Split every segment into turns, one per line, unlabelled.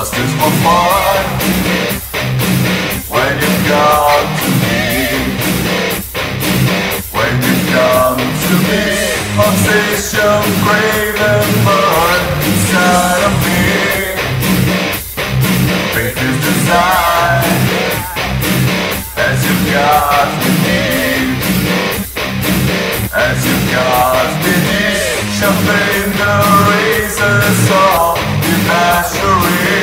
just as for fun. When you come to me, when you come to me, obsession, crave and burn inside of me. Faith is desire, as you got me deep, as you got me deep. Champagne the razors of debauchery.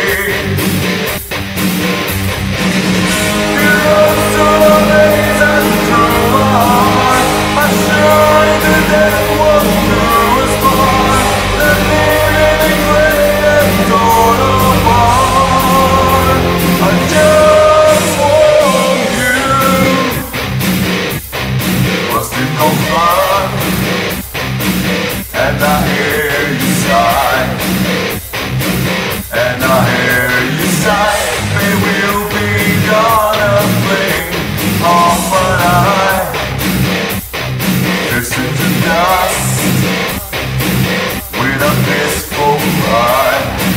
You rose to amaze and through my heart. I'm sure the death was through us born. The living great and torn apart. I just want you. Was it no fun? And I hear you sigh, and I hear you sigh. They will be gonna blink on my eye. Listen to dust with a blissful cry,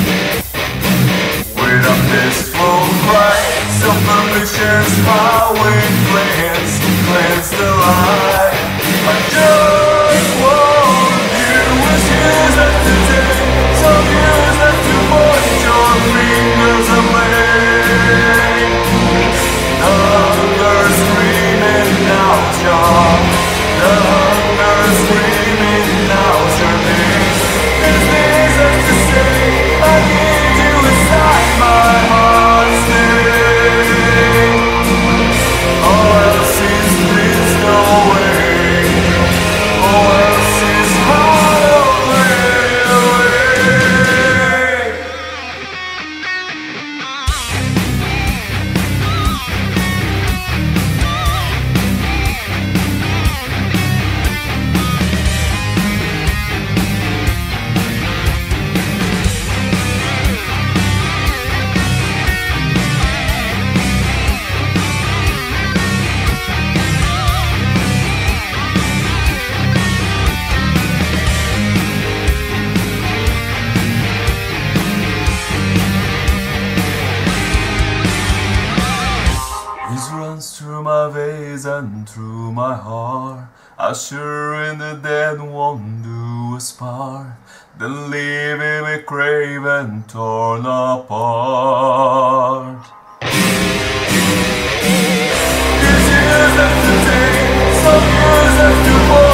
with a blissful cry. Self-permission's how we cleanse the lie. I just want years left to take, some years left to point your fingers away. The hunger's screaming out your, the hunger's screaming out your name. There's things left to say, I need you inside my heart's name. All else is please go away, all else is hard away. Through my veins and through my heart, ushering the dead won't do us part. Then leaving me crave and torn apart. There's years left to take, some years left to hold.